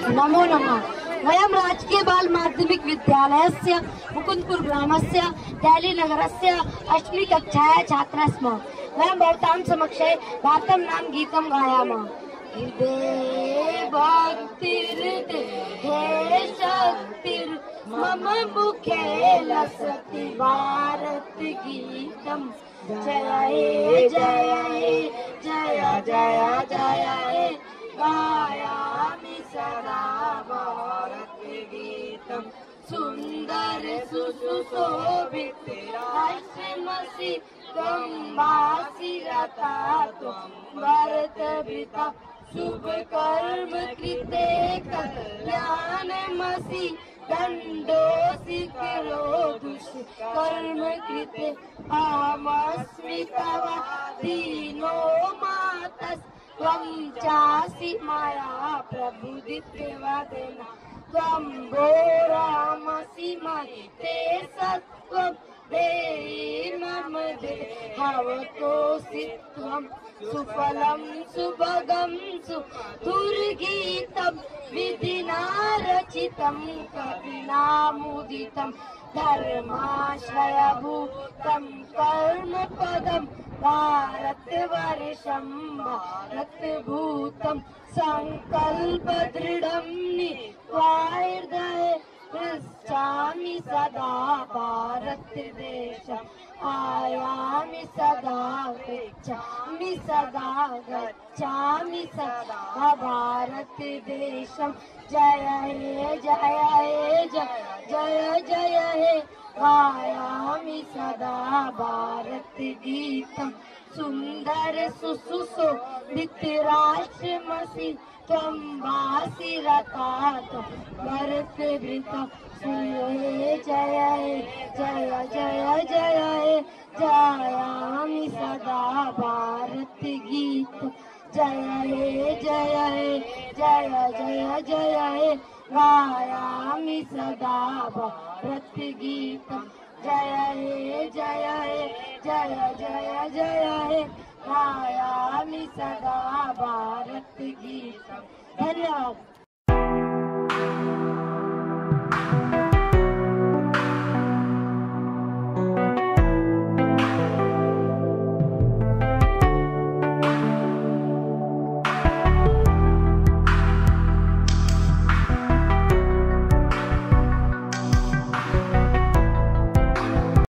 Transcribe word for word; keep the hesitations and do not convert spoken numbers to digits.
नमो नमः। वयं राजकीय बाल माध्यमिक विद्यालयस्य मुकुंदपुर ग्रामस्य देहली नगरस्य अष्टमी कक्षायाः छात्राः स्मः। वयं भवतां समक्षे भारतं नाम गीतं गायामः। हृदये भक्तिर्देहे शक्तिर् मम मुखे लसति भारत गीतम्। जय हे जय हे जय जय जय हे गायामि सदा भारत गीतम्। सुंदर सुशोभित राष्ट्रमसि त्वं वासिरता त्वं भरतभृता शुभ कर्म कृते कल्याणमसि दण्डोऽसि करो दुष्कर्म कृते। अहमस्मि तव दीनो मातस् त्वं चासि मया प्रबुधितवदना। त्वं घोरमसि मयि सत्त्वं देहि मम देहवतोऽसि त्वं। सुफलं सुभगं सुधुर्गीतं विधिना रचितं कविना मुदितं। धर्माश्रयभूतं कर्मपदं भारतवर्षं भारतभूतं। संकल्पदृढं नीत्वा हृदये पृच्छामि सदा भारतदेशम्। आयामि सदा गच्छामि सदा गच्छामि सदा भारतदेशम्। जय हे जय हे जय जय जय हे गायामि सदा भारत गीतम्। सुंदर सुशोभित राष्ट्रमसि त्वं वासिरता त्वं भरतभृता। जय जय जय जय जय हे गायामि सदा भारत गीतम्। जय हे जय हे जय जय जय हे गायामि सदा भारत गीतम्। जय हे जय हे जय जय जय हे गायामि सदा भारत गीतम्। धन्यवाद।